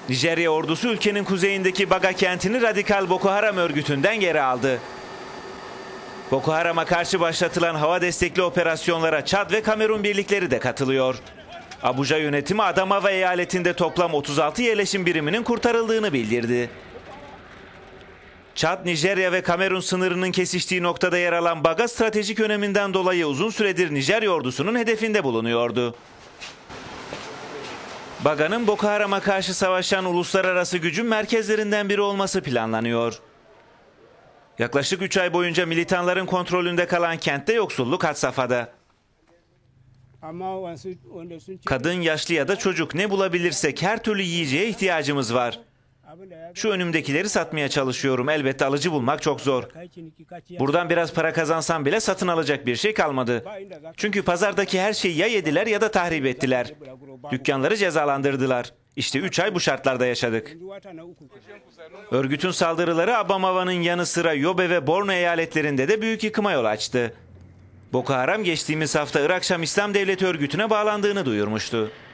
Nijerya ordusu ülkenin kuzeyindeki Baga kentini radikal Boko Haram örgütünden geri aldı. Boko Haram'a karşı başlatılan hava destekli operasyonlara Çad ve Kamerun birlikleri de katılıyor. Abuja yönetimi Adamawa eyaletinde toplam 36 yerleşim biriminin kurtarıldığını bildirdi. Çad, Nijerya ve Kamerun sınırının kesiştiği noktada yer alan Baga stratejik öneminden dolayı uzun süredir Nijerya ordusunun hedefinde bulunuyordu. Baga'nın Boko Haram'a karşı savaşan uluslararası gücün merkezlerinden biri olması planlanıyor. Yaklaşık 3 ay boyunca militanların kontrolünde kalan kentte yoksulluk had safhada. Kadın, yaşlı ya da çocuk ne bulabilirsek her türlü yiyeceğe ihtiyacımız var. Şu önümdekileri satmaya çalışıyorum. Elbette alıcı bulmak çok zor. Buradan biraz para kazansam bile satın alacak bir şey kalmadı. Çünkü pazardaki her şeyi ya yediler ya da tahrip ettiler. Dükkanları cezalandırdılar. İşte 3 ay bu şartlarda yaşadık. Örgütün saldırıları Adamawa'nın yanı sıra Yobe ve Borno eyaletlerinde de büyük yıkıma yol açtı. Boko Haram geçtiğimiz hafta Irak Şam İslam Devleti örgütüne bağlandığını duyurmuştu.